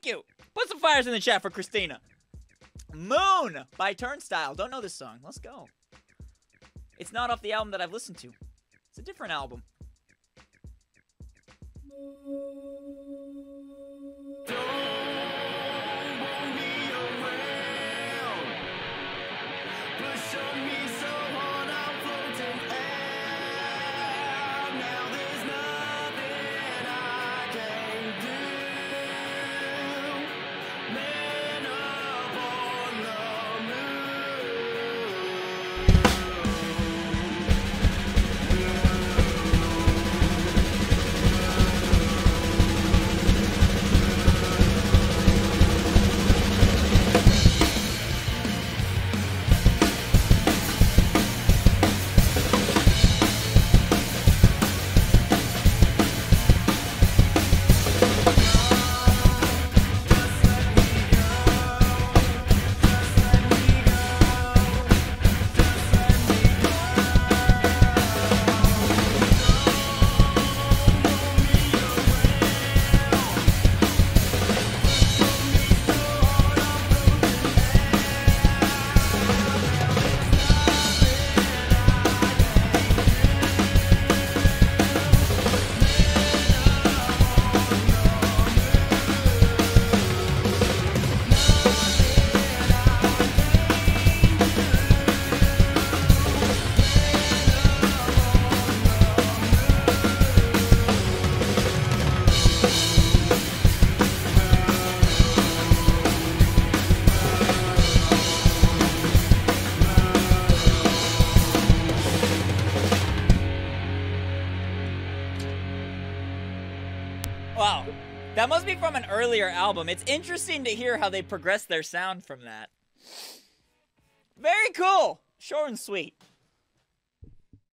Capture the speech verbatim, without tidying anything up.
Thank you. Put some fires in the chat for Christina. Moon by Turnstile. Don't know this song. Let's go. It's not off the album that I've listened to. It's a different album. Wow, that must be from an earlier album. It's interesting to hear how they progressed their sound from that. Very cool. Short and sweet.